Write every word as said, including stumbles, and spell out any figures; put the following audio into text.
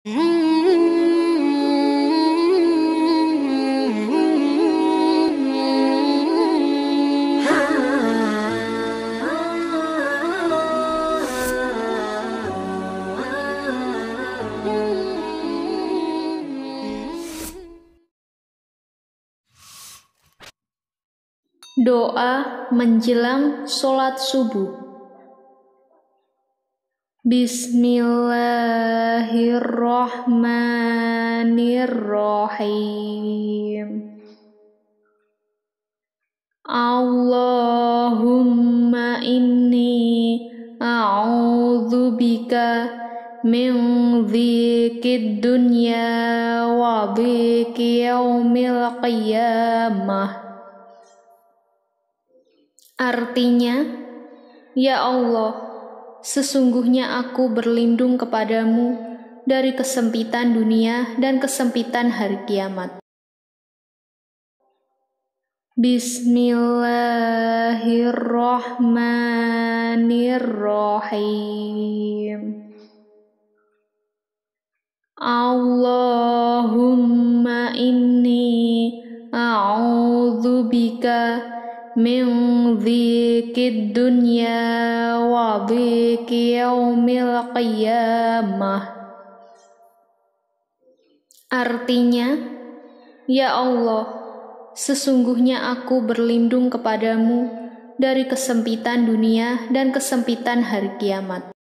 Doa menjelang sholat subuh. Bismillahirrahmanirrahim. Allahumma inni a'udzubika min dzikid dunya wa dziki yaumil qiyamah. Artinya, ya Allah, sesungguhnya aku berlindung kepadamu dari kesempitan dunia dan kesempitan hari kiamat. Bismillahirrahmanirrahim. Allahumma inni a'udzubika min dzikid dunya wa dziki yaumil qiyamah. Artinya, ya Allah, sesungguhnya aku berlindung kepadamu dari kesempitan dunia dan kesempitan hari kiamat.